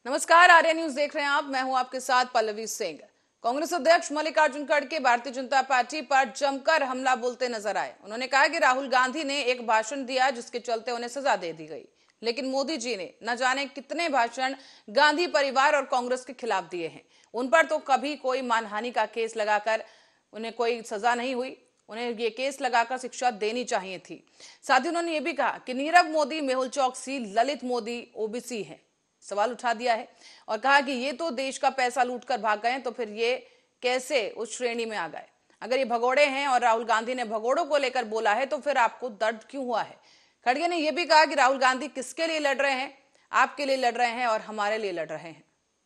नमस्कार, आर्या न्यूज देख रहे हैं आप। मैं हूं आपके साथ पल्लवी सिंह। कांग्रेस अध्यक्ष मल्लिकार्जुन खड़गे भारतीय जनता पार्टी पर जमकर हमला बोलते नजर आए। उन्होंने कहा कि राहुल गांधी ने एक भाषण दिया जिसके चलते उन्हें सजा दे दी गई, लेकिन मोदी जी ने न जाने कितने भाषण गांधी परिवार और कांग्रेस के खिलाफ दिए हैं। उन पर तो कभी कोई मानहानि का केस लगाकर उन्हें कोई सजा नहीं हुई। उन्हें ये केस लगाकर शिक्षा देनी चाहिए थी। साथ ही उन्होंने ये भी कहा कि नीरव मोदी मेहुल चौकसी, ललित मोदी ओबीसी हैं। सवाल उठा दिया है और कहा कि ये तो देश का पैसा लूटकर भाग गए, तो फिर ये कैसे उस श्रेणी में आ गए? अगर ये भगोड़े हैं और राहुल गांधी ने भगोड़ों को लेकर बोला है, तो फिर आपको दर्द क्यों हुआ है? खड़गे ने यह भी कहा कि राहुल गांधी किसके लिए लड़ रहे हैं? आपके लिए लड़ रहे हैं और हमारे लिए लड़ रहे हैं।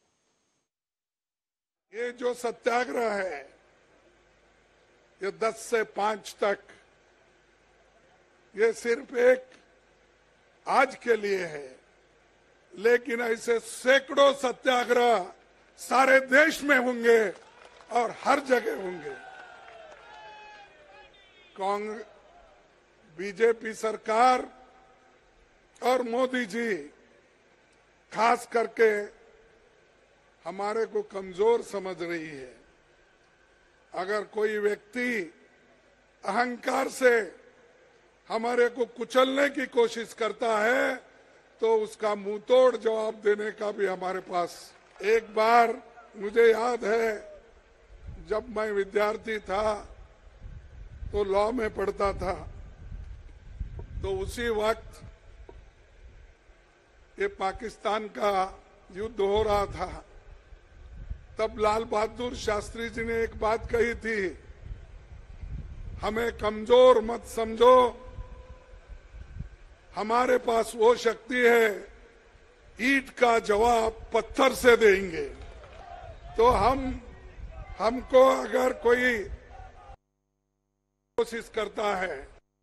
ये जो सत्याग्रह है, ये 10 से 5 तक, ये सिर्फ एक आज के लिए है, लेकिन ऐसे सैकड़ों सत्याग्रह सारे देश में होंगे और हर जगह होंगे। कांग्रेस, बीजेपी सरकार और मोदी जी खास करके हमारे को कमजोर समझ रही है। अगर कोई व्यक्ति अहंकार से हमारे को कुचलने की कोशिश करता है, तो उसका मुंहतोड़ जवाब देने का भी हमारे पास। एक बार मुझे याद है, जब मैं विद्यार्थी था तो लॉ में पढ़ता था, तो उसी वक्त ये पाकिस्तान का युद्ध हो रहा था। तब लाल बहादुर शास्त्री जी ने एक बात कही थी, हमें कमजोर मत समझो, हमारे पास वो शक्ति है, ईंट का जवाब पत्थर से देंगे। तो हमको अगर कोई कोशिश करता है,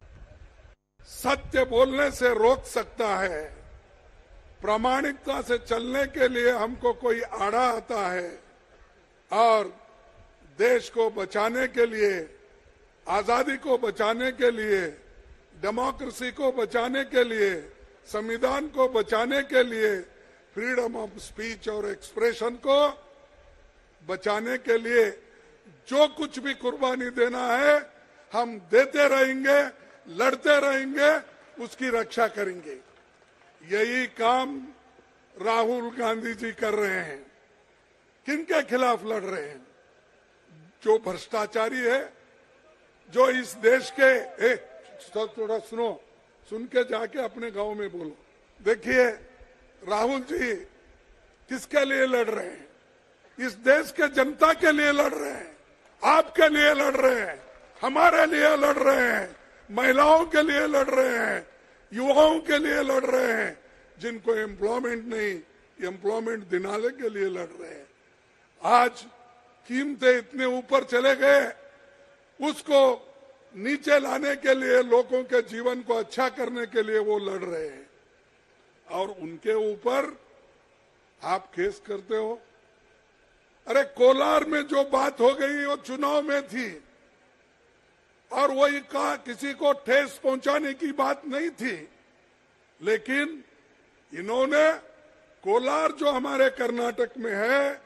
सत्य बोलने से रोक सकता है, प्रामाणिकता से चलने के लिए हमको कोई आड़ा आता है, और देश को बचाने के लिए, आजादी को बचाने के लिए, डेमोक्रेसी को बचाने के लिए, संविधान को बचाने के लिए, फ्रीडम ऑफ स्पीच और एक्सप्रेशन को बचाने के लिए जो कुछ भी कुर्बानी देना है, हम देते रहेंगे, लड़ते रहेंगे, उसकी रक्षा करेंगे। यही काम राहुल गांधी जी कर रहे हैं। किनके खिलाफ लड़ रहे हैं? जो भ्रष्टाचारी है, जो इस देश के थोड़ा सुनो, सुन के जाके अपने गांव में बोलो। देखिए, राहुल जी किसके लिए लड़ रहे हैं? इस देश के जनता के लिए लड़ रहे हैं, आपके लिए लड़ रहे हैं, हमारे लिए लड़ रहे हैं, महिलाओं के लिए लड़ रहे हैं, युवाओं के लिए लड़ रहे हैं, जिनको एम्प्लॉयमेंट नहीं, एम्प्लॉयमेंट दिलाने के लिए लड़ रहे हैं। आज कीमतें इतने ऊपर चले गए, उसको नीचे लाने के लिए, लोगों के जीवन को अच्छा करने के लिए वो लड़ रहे हैं, और उनके ऊपर आप केस करते हो। अरे कोलार में जो बात हो गई वो चुनाव में थी, और वही कहा, किसी को ठेस पहुंचाने की बात नहीं थी, लेकिन इन्होंने कोलार जो हमारे कर्नाटक में है,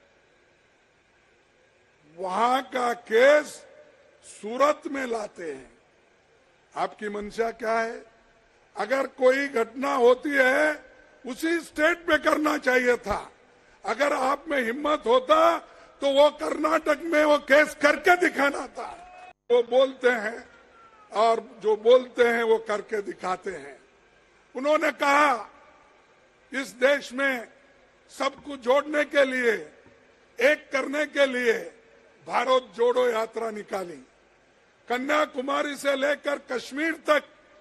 वहां का केस सूरत में लाते हैं। आपकी मंशा क्या है? अगर कोई घटना होती है, उसी स्टेट में करना चाहिए था। अगर आप में हिम्मत होता तो वो कर्नाटक में वो केस करके दिखाना था। वो बोलते हैं, और जो बोलते हैं वो करके दिखाते हैं। उन्होंने कहा, इस देश में सबको जोड़ने के लिए, एक करने के लिए भारत जोड़ो यात्रा निकाली। कन्याकुमारी से लेकर कश्मीर तक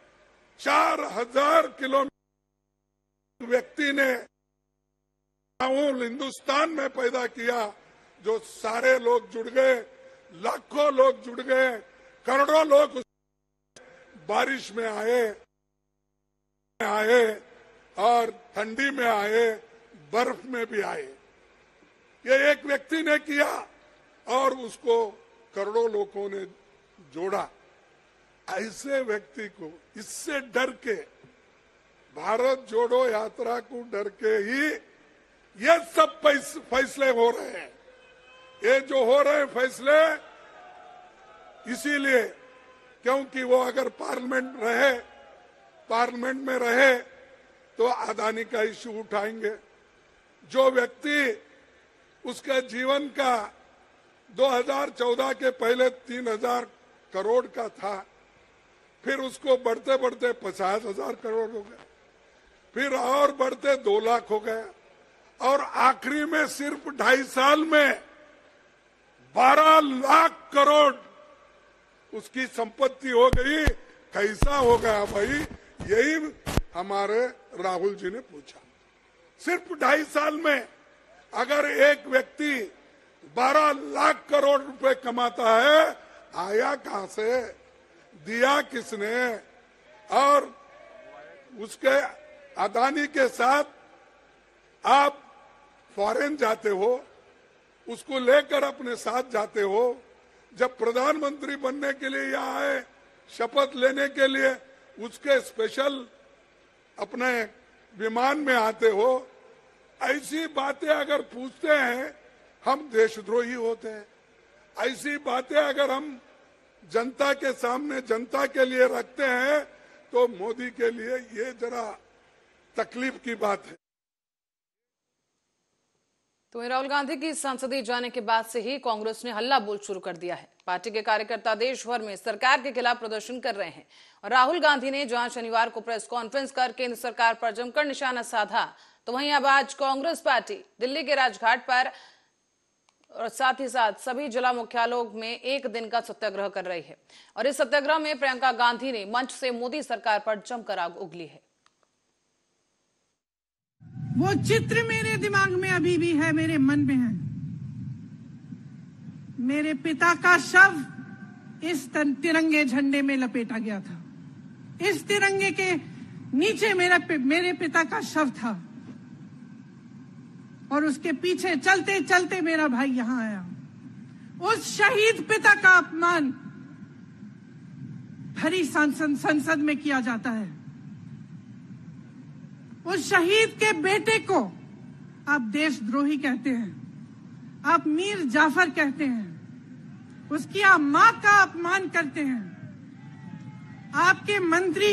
4000 किलोमीटर व्यक्ति ने हिंदुस्तान में पैदा किया, जो सारे लोग जुड़ गए, लाखों लोग जुड़ गए, करोड़ों लोग बारिश में आए और ठंडी में आए, बर्फ में भी आए। ये एक व्यक्ति ने किया और उसको करोड़ों लोगों ने जोड़ा। ऐसे व्यक्ति को इससे डर के, भारत जोड़ो यात्रा को डर के ही ये सब फैसले हो रहे हैं। ये जो हो रहे हैं फैसले इसीलिए क्योंकि वो अगर पार्लियामेंट में रहे तो अदानी का इश्यू उठाएंगे। जो व्यक्ति उसके जीवन का 2014 के पहले 3,000 करोड़ का था, फिर उसको बढ़ते बढ़ते 50,000 करोड़ हो गया, फिर और बढ़ते 2 लाख हो गया, और आखिरी में सिर्फ 2.5 साल में 12 लाख करोड़ उसकी संपत्ति हो गई। कैसा हो गया भाई? यही हमारे राहुल जी ने पूछा। सिर्फ 2.5 साल में अगर एक व्यक्ति 12 लाख करोड़ रुपए कमाता है, आया कहां से, दिया किसने? और उसके अदानी के साथ आप फॉरेन जाते हो, उसको लेकर अपने साथ जाते हो। जब प्रधानमंत्री बनने के लिए यहाँ आए शपथ लेने के लिए, उसके स्पेशल अपने विमान में आते हो। ऐसी बातें अगर पूछते हैं हम देशद्रोही होते हैं। ऐसी बातें अगर हम जनता के सामने जनता के लिए रखते हैं तो मोदी के लिए ये जरा तकलीफ की बात है। तो राहुल गांधी की संसदीय जाने के बाद से ही कांग्रेस ने हल्ला बोल शुरू कर दिया है। पार्टी के कार्यकर्ता देश भर में सरकार के खिलाफ प्रदर्शन कर रहे हैं और राहुल गांधी ने जहां शनिवार को प्रेस कॉन्फ्रेंस कर केंद्र सरकार पर जमकर निशाना साधा, तो वहीं अब आज कांग्रेस पार्टी दिल्ली के राजघाट पर और साथ ही साथ सभी जिला मुख्यालयों में एक दिन का सत्याग्रह कर रही है। और इस सत्याग्रह में प्रियंका गांधी ने मंच से मोदी सरकार पर जमकर आग उगली है। वो चित्र मेरे दिमाग में अभी भी है, मेरे मन में है। मेरे पिता का शव इस तिरंगे झंडे में लपेटा गया था। इस तिरंगे के नीचे मेरे पिता का शव था और उसके पीछे चलते चलते मेरा भाई यहां आया। उस शहीद पिता का अपमान भरी संसद में किया जाता है। उस शहीद के बेटे को आप देशद्रोही कहते हैं, आप मीर जाफर कहते हैं, उसकी आप मां का अपमान करते हैं। आपके मंत्री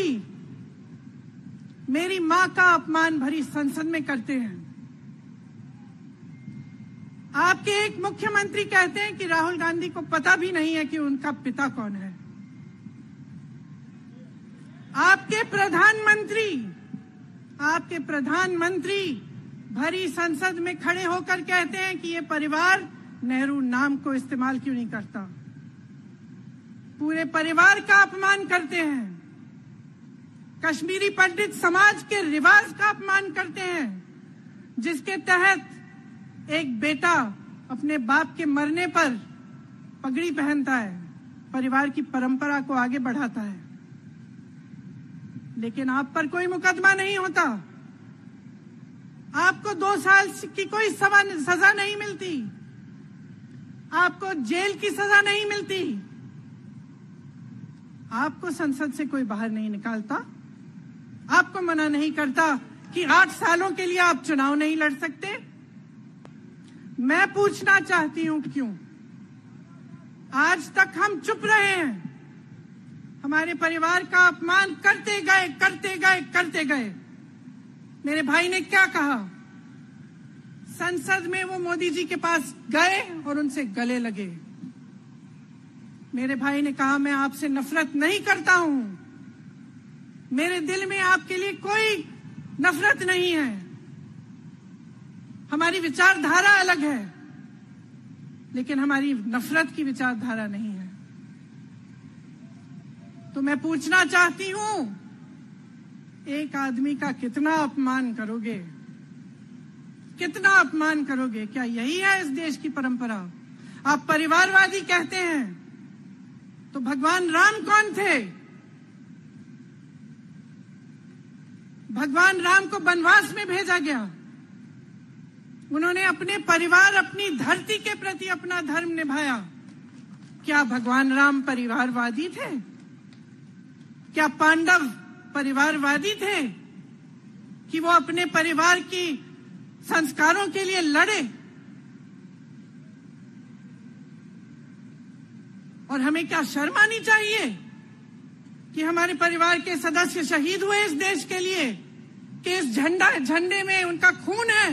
मेरी मां का अपमान भरी संसद में करते हैं। आपके एक मुख्यमंत्री कहते हैं कि राहुल गांधी को पता भी नहीं है कि उनका पिता कौन है। आपके प्रधानमंत्री भरी संसद में खड़े होकर कहते हैं कि ये परिवार नेहरू नाम को इस्तेमाल क्यों नहीं करता। पूरे परिवार का अपमान करते हैं। कश्मीरी पंडित समाज के रिवाज का अपमान करते हैं, जिसके तहत एक बेटा अपने बाप के मरने पर पगड़ी पहनता है, परिवार की परंपरा को आगे बढ़ाता है। लेकिन आप पर कोई मुकदमा नहीं होता, आपको 2 साल की कोई सजा नहीं मिलती, आपको जेल की सजा नहीं मिलती, आपको संसद से कोई बाहर नहीं निकालता, आपको मना नहीं करता कि 8 सालों के लिए आप चुनाव नहीं लड़ सकते। मैं पूछना चाहती हूं क्यों आज तक हम चुप रहे हैं। हमारे परिवार का अपमान करते गए। मेरे भाई ने क्या कहा? संसद में वो मोदी जी के पास गए और उनसे गले लगे। मेरे भाई ने कहा मैं आपसे नफरत नहीं करता हूं, मेरे दिल में आपके लिए कोई नफरत नहीं है, हमारी विचारधारा अलग है, लेकिन हमारी नफरत की विचारधारा नहीं है। तो मैं पूछना चाहती हूं, एक आदमी का कितना अपमान करोगे? कितना अपमान करोगे? क्या यही है इस देश की परंपरा? आप परिवारवादी कहते हैं, तो भगवान राम कौन थे? भगवान राम को वनवास में भेजा गया, उन्होंने अपने परिवार, अपनी धरती के प्रति अपना धर्म निभाया। क्या भगवान राम परिवारवादी थे? क्या पांडव परिवारवादी थे कि वो अपने परिवार की संस्कारों के लिए लड़े और हमें क्या शर्म आनी चाहिए कि हमारे परिवार के सदस्य शहीद हुए इस देश के लिए, कि इस झंडे में उनका खून है,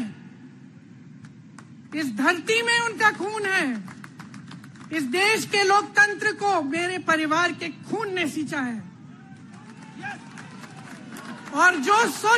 इस धरती में उनका खून है। इस देश के लोकतंत्र को मेरे परिवार के खून ने सींचा है। और जो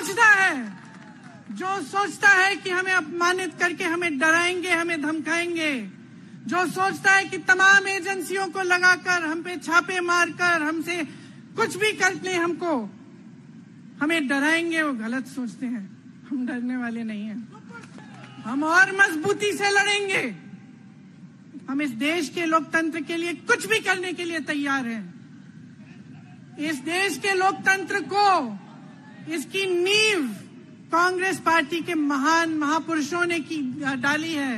सोचता है कि हमें अपमानित करके हमें डराएंगे, हमें धमकाएंगे, जो सोचता है कि तमाम एजेंसियों को लगाकर हम पे छापे मारकर हमसे कुछ भी कर ले, हमें डराएंगे, वो गलत सोचते हैं। हम डरने वाले नहीं हैं। हम और मजबूती से लड़ेंगे। हम इस देश के लोकतंत्र के लिए कुछ भी करने के लिए तैयार हैं। इस देश के लोकतंत्र को, इसकी नींव कांग्रेस पार्टी के महान महापुरुषों ने डाली है।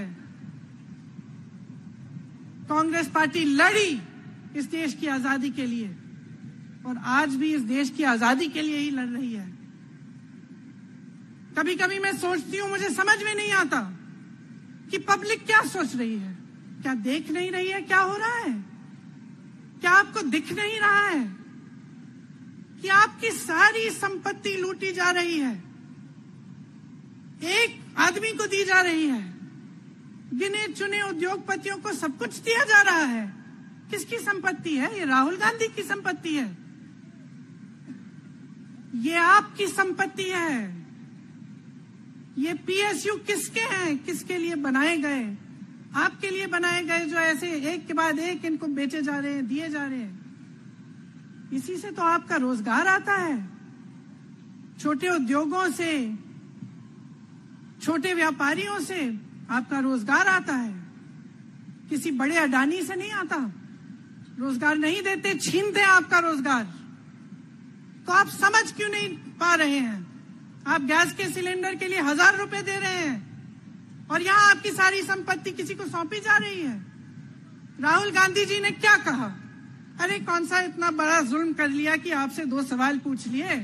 कांग्रेस पार्टी लड़ी इस देश की आजादी के लिए और आज भी इस देश की आजादी के लिए ही लड़ रही है। कभी कभी मैं सोचती हूं, मुझे समझ में नहीं आता कि पब्लिक क्या सोच रही है। क्या देख नहीं रही है क्या हो रहा है? क्या आपको दिख नहीं रहा है कि आपकी सारी संपत्ति लूटी जा रही है, एक आदमी को दी जा रही है, गिने चुने उद्योगपतियों को सब कुछ दिया जा रहा है? किसकी संपत्ति है? ये राहुल गांधी की संपत्ति है, ये आपकी संपत्ति है। ये पीएसयू किसके हैं? किसके लिए बनाए गए? आपके लिए बनाए गए, जो ऐसे एक के बाद एक इनको बेचे जा रहे हैं, दिए जा रहे हैं। इसी से तो आपका रोजगार आता है। छोटे उद्योगों से, छोटे व्यापारियों से आपका रोजगार आता है। किसी बड़े अडानी से नहीं आता। रोजगार नहीं देते, छीनते हैं आपका रोजगार। तो आप समझ क्यों नहीं पा रहे हैं? आप गैस के सिलेंडर के लिए 1000 रुपए दे रहे हैं और यहाँ आपकी सारी संपत्ति किसी को सौंपी जा रही है। राहुल गांधी जी ने क्या कहा? अरे कौन सा इतना बड़ा जुल्म कर लिया कि आपसे 2 सवाल पूछ लिए।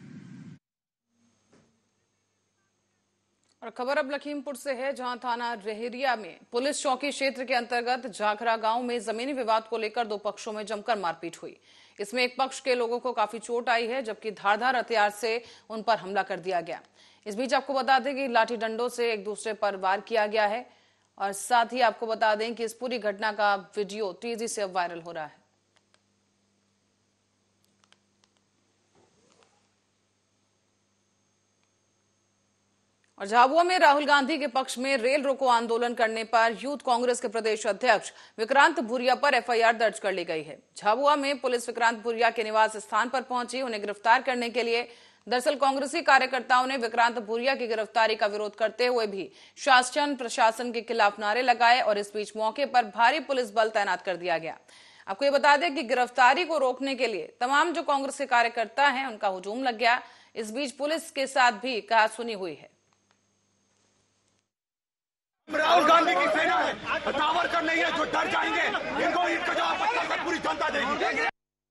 और खबर अब लखीमपुर से है, जहां थाना रहरिया में पुलिस चौकी क्षेत्र के अंतर्गत झाखरा गांव में जमीनी विवाद को लेकर 2 पक्षों में जमकर मारपीट हुई। इसमें एक पक्ष के लोगों को काफी चोट आई है, जबकि धारदार हथियार से उन पर हमला कर दिया गया। इस बीच आपको बता दें कि लाठी डंडों से एक दूसरे पर वार किया गया है और साथ ही आपको बता दें कि इस पूरी घटना का वीडियो तेजी से अब वायरल हो रहा है। और झाबुआ में राहुल गांधी के पक्ष में रेल रोको आंदोलन करने पर यूथ कांग्रेस के प्रदेश अध्यक्ष विक्रांत भूरिया पर एफआईआर दर्ज कर ली गई है। झाबुआ में पुलिस विक्रांत भूरिया के निवास स्थान पर पहुंची उन्हें गिरफ्तार करने के लिए। दरअसल कांग्रेसी कार्यकर्ताओं ने विक्रांत भूरिया की गिरफ्तारी का विरोध करते हुए भी शासन प्रशासन के खिलाफ नारे लगाए और इस बीच मौके पर भारी पुलिस बल तैनात कर दिया गया। आपको ये बता दें कि गिरफ्तारी को रोकने के लिए तमाम जो कांग्रेस के कार्यकर्ता हैं उनका हुजूम लग गया। इस बीच पुलिस के साथ भी कहासुनी हुई है। राहुल गांधी की सेना है, सावरकर नहीं है जो डर जाएंगे, इनको इनका जवाब पूरी जनता देगी।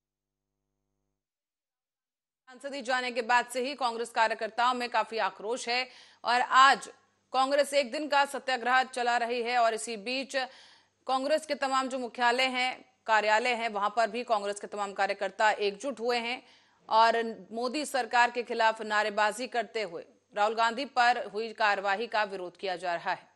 संसदीय जाने के बाद से ही कांग्रेस कार्यकर्ताओं में काफी आक्रोश है और आज कांग्रेस एक दिन का सत्याग्रह चला रही है। और इसी बीच कांग्रेस के तमाम जो मुख्यालय हैं, कार्यालय हैं, वहां पर भी कांग्रेस के तमाम कार्यकर्ता एकजुट हुए हैं और मोदी सरकार के खिलाफ नारेबाजी करते हुए राहुल गांधी पर हुई कार्रवाई का विरोध किया जा रहा है।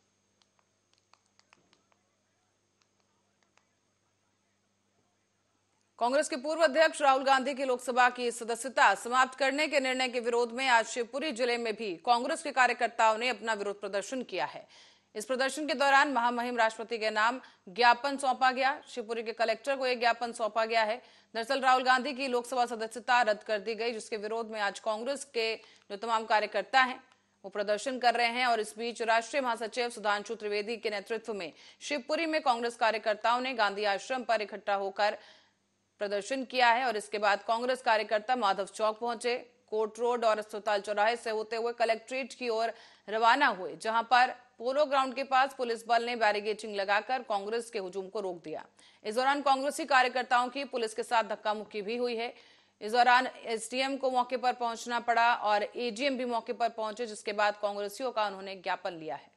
कांग्रेस के पूर्व अध्यक्ष राहुल गांधी की लोकसभा की सदस्यता समाप्त करने के निर्णय के विरोध में आज शिवपुरी जिले में भी कांग्रेस के कार्यकर्ताओं ने अपना विरोध प्रदर्शन किया है। इस प्रदर्शन के दौरान महामहिम राष्ट्रपति के नाम ज्ञापन सौंपा गया। शिवपुरी के कलेक्टर को यह ज्ञापन सौंपा गया है। दरअसल राहुल गांधी की लोकसभा सदस्यता रद्द कर दी गई, जिसके विरोध में आज कांग्रेस के जो तमाम कार्यकर्ता हैं वो प्रदर्शन कर रहे हैं। और इस बीच राष्ट्रीय महासचिव सुधांशु त्रिवेदी के नेतृत्व में शिवपुरी में कांग्रेस कार्यकर्ताओं ने गांधी आश्रम पर इकट्ठा होकर प्रदर्शन किया है। और इसके बाद कांग्रेस कार्यकर्ता माधव चौक पहुंचे, कोर्ट रोड और अस्पताल चौराहे से होते हुए कलेक्ट्रेट की ओर रवाना हुए, जहां पर पोलो ग्राउंड के पास पुलिस बल ने बैरिकेडिंग लगाकर कांग्रेस के हुजूम को रोक दिया। इस दौरान कांग्रेसी कार्यकर्ताओं की पुलिस के साथ धक्का मुक्की भी हुई है। इस दौरान एसडीएम को मौके पर पहुंचना पड़ा और एजीएम भी मौके पर पहुंचे, जिसके बाद कांग्रेसियों का उन्होंने ज्ञापन लिया है।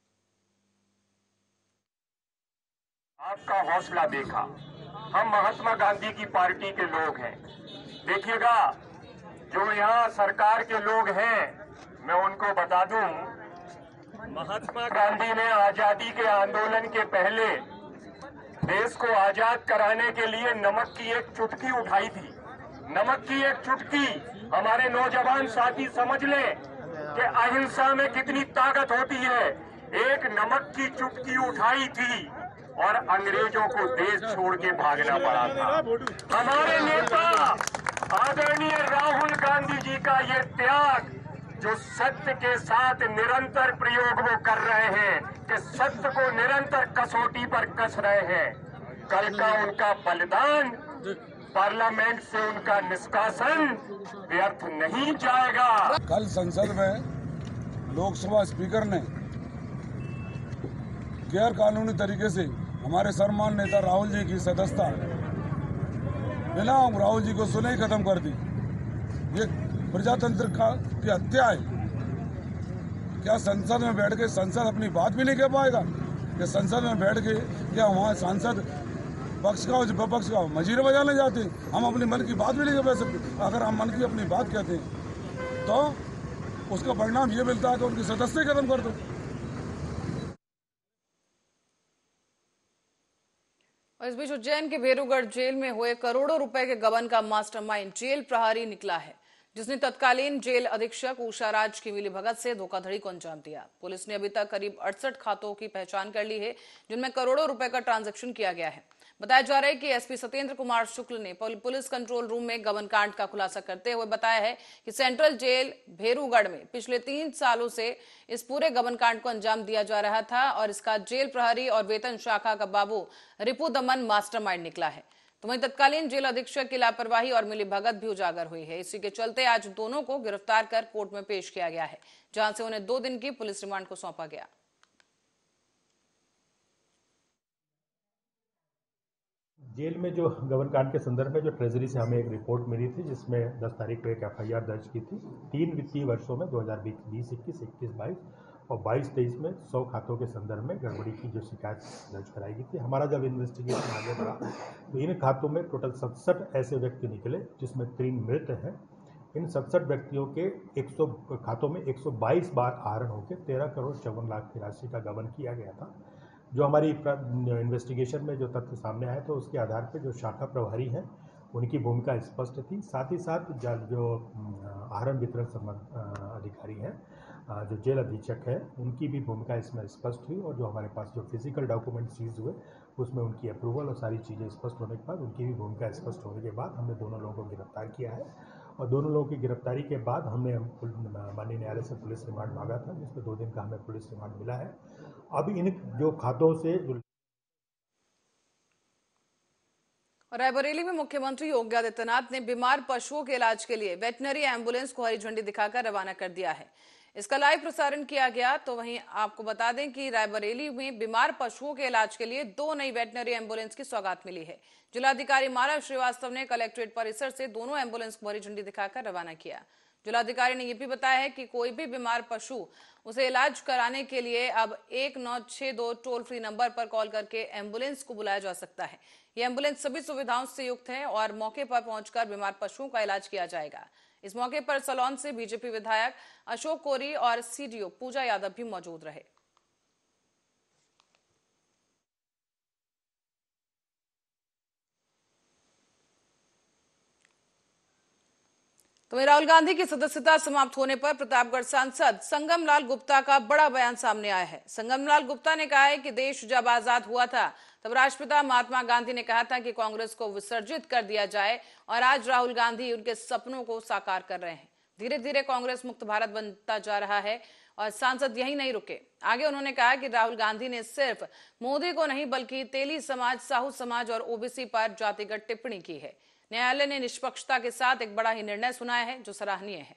आपका हौसला देखा। हम महात्मा गांधी की पार्टी के लोग हैं। देखिएगा, जो यहाँ सरकार के लोग हैं, मैं उनको बता दूं, महात्मा गांधी ने आजादी के आंदोलन के पहले देश को आजाद कराने के लिए नमक की एक चुटकी उठाई थी। नमक की एक चुटकी, हमारे नौजवान साथी समझ लें कि अहिंसा में कितनी ताकत होती है। एक नमक की चुटकी उठाई थी और अंग्रेजों को देश छोड़ के भागना पड़ा था। हमारे नेता आदरणीय राहुल गांधी जी का ये त्याग, जो सत्य के साथ निरंतर प्रयोग वो कर रहे हैं, कि सत्य को निरंतर कसौटी पर कस रहे हैं, कल का उनका बलिदान, पार्लियामेंट से उनका निष्कासन व्यर्थ नहीं जाएगा। कल संसद में लोकसभा स्पीकर ने गैर कानूनी तरीके से हमारे सम्मान नेता राहुल जी की सदस्यता बिना राहुल जी को सुने ही खत्म कर दी। ये प्रजातंत्र की हत्या है। क्या संसद में बैठ के संसद अपनी बात भी नहीं कह पाएगा? कि संसद में बैठ के क्या वहाँ सांसद पक्ष का और विपक्ष का मजीरे बजाने जाते हैं? हम अपने मन की बात भी नहीं कह सकते। अगर हम मन की अपनी बात कहते हैं तो उसका परिणाम ये मिलता है कि उनकी सदस्य खत्म कर दो। और इस बीच उज्जैन के भेरूगढ़ जेल में हुए करोड़ों रुपए के गबन का मास्टरमाइंड जेल प्रहरी निकला है, जिसने तत्कालीन जेल अधीक्षक उषा राज की मिलीभगत से धोखाधड़ी को अंजाम दिया। पुलिस ने अभी तक करीब 68 खातों की पहचान कर ली है, जिनमें करोड़ों रुपए का ट्रांजैक्शन किया गया है। बताया जा रहा है कि एसपी सत्येंद्र कुमार शुक्ल ने पुलिस कंट्रोल रूम में गबन कांड का खुलासा करते हुए बताया है कि सेंट्रल जेल भेरूगढ़ में पिछले 3 सालों से इस पूरे गबन कांड को अंजाम दिया जा रहा था और इसका जेल प्रहरी और वेतन शाखा का बाबू रिपु दमन मास्टरमाइंड निकला है। तो वहीं तत्कालीन जेल अधीक्षक की लापरवाही और मिलीभगत भी उजागर हुई है। इसी के चलते आज दोनों को गिरफ्तार कर कोर्ट में पेश किया गया है, जहां से उन्हें 2 दिन की पुलिस रिमांड को सौंपा गया। जेल में जो गबन कांड के संदर्भ में जो ट्रेजरी से हमें एक रिपोर्ट मिली थी, जिसमें 10 तारीख को एक एफआईआर दर्ज की थी। 3 वित्तीय वर्षों में 2020-21, 21-22 और 22-23 में 100 खातों के संदर्भ में गड़बड़ी की जो शिकायत दर्ज कराई गई थी। हमारा जब इन्वेस्टिगेशन आगे बढ़ा तो इन खातों में टोटल 67 ऐसे व्यक्ति निकले, जिसमें 3 मृत हैं। इन 67 व्यक्तियों के 100 खातों में 122 बार आहरण होकर 13 करोड़ 54 लाख की राशि का गबन किया गया था। जो हमारी इन्वेस्टिगेशन में जो तथ्य सामने आए तो उसके आधार पर जो शाखा प्रभारी हैं उनकी भूमिका स्पष्ट थी। साथ ही साथ जो आहरण वितरण अधिकारी हैं, जो जेल अधीक्षक है, उनकी भी भूमिका इसमें स्पष्ट हुई। और जो हमारे पास जो फिजिकल डॉक्यूमेंट सीज हुए उसमें उनकी अप्रूवल और सारी चीज़ें स्पष्ट होने के बाद, उनकी भी भूमिका स्पष्ट होने के बाद हमने दोनों लोगों को गिरफ्तार किया है। और दोनों लोगों की गिरफ्तारी के बाद हमने माननीय न्यायालय से पुलिस रिमांड मांगा था, जिसमें 2 दिन का हमें पुलिस रिमांड मिला है। अब इन जो खातों से रायबरेली में मुख्यमंत्री योगी आदित्यनाथ ने बीमार पशुओं के इलाज के लिए वेटनरी एम्बुलेंस को हरी झंडी दिखाकर रवाना कर दिया है। इसका लाइव प्रसारण किया गया। तो वहीं आपको बता दें कि रायबरेली में बीमार पशुओं के इलाज के लिए 2 नई वेटनरी एम्बुलेंस की सौगात मिली है। जिलाधिकारी मानव श्रीवास्तव ने कलेक्ट्रेट परिसर से दोनों एम्बुलेंस को हरी झंडी दिखाकर रवाना किया। जिलाधिकारी ने यह भी बताया है कि कोई भी बीमार पशु उसे इलाज कराने के लिए अब 1962 टोल फ्री नंबर पर कॉल करके एम्बुलेंस को बुलाया जा सकता है। यह एम्बुलेंस सभी सुविधाओं से युक्त है और मौके पर पहुंचकर बीमार पशुओं का इलाज किया जाएगा। इस मौके पर सलोन से बीजेपी विधायक अशोक कोरी और सीडीओ पूजा यादव भी मौजूद रहे। तो राहुल गांधी की सदस्यता समाप्त होने पर प्रतापगढ़ सांसद संगम लाल गुप्ता का बड़ा बयान सामने आया है। संगम लाल गुप्ता ने कहा है कि देश जब आजाद हुआ था तब राष्ट्रपिता महात्मा गांधी ने कहा था कि कांग्रेस को विसर्जित कर दिया जाए और आज राहुल गांधी उनके सपनों को साकार कर रहे हैं। धीरे धीरे कांग्रेस मुक्त भारत बनता जा रहा है और सांसद यही नहीं रुके। आगे उन्होंने कहा कि राहुल गांधी ने सिर्फ मोदी को नहीं बल्कि तेली समाज, साहू समाज और ओबीसी पर जातिगत टिप्पणी की है। न्यायालय ने निष्पक्षता के साथ एक बड़ा ही निर्णय सुनाया है, जो सराहनीय है।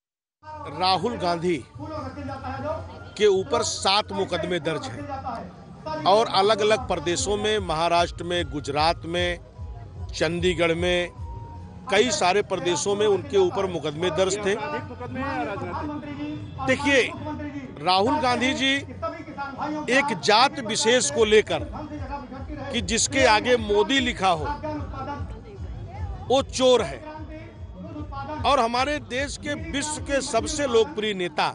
राहुल गांधी के ऊपर 7 मुकदमे दर्ज हैं। और अलग अलग प्रदेशों में, महाराष्ट्र में, गुजरात में, चंडीगढ़ में, कई सारे प्रदेशों में उनके ऊपर मुकदमे दर्ज थे। देखिए, राहुल गांधी जी एक जात विशेष को लेकर कि जिसके आगे मोदी लिखा हो वो चोर है, और हमारे देश के विश्व के सबसे लोकप्रिय नेता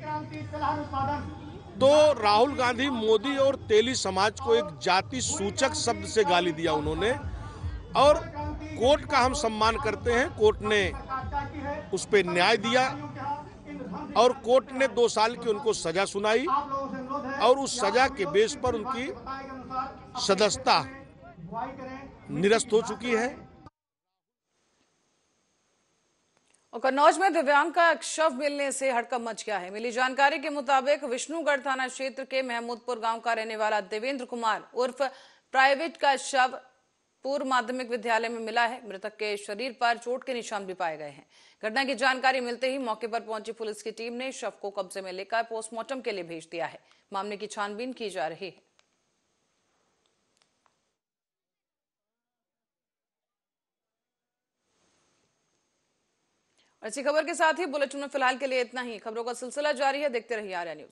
तो राहुल गांधी मोदी और तेली समाज को एक जाति सूचक शब्द से गाली दिया उन्होंने। और कोर्ट का हम सम्मान करते हैं, कोर्ट ने उस पर न्याय दिया और कोर्ट ने 2 साल की उनको सजा सुनाई और उस सजा के बेस पर उनकी सदस्यता निरस्त हो चुकी है। और कन्नौज में दिव्यांग का शव मिलने से हड़कंप मच गया है। मिली जानकारी के मुताबिक विष्णुगढ़ थाना क्षेत्र के महमूदपुर गांव का रहने वाला देवेंद्र कुमार उर्फ प्राइवेट का शव पूर्व माध्यमिक विद्यालय में मिला है। मृतक के शरीर पर चोट के निशान भी पाए गए हैं। घटना की जानकारी मिलते ही मौके पर पहुंची पुलिस की टीम ने शव को कब्जे में लेकर पोस्टमार्टम के लिए भेज दिया है। मामले की छानबीन की जा रही है। इसी खबर के साथ ही बुलेटिन में फिलहाल के लिए इतना ही। खबरों का सिलसिला जारी है, देखते रहिए आर्या न्यूज।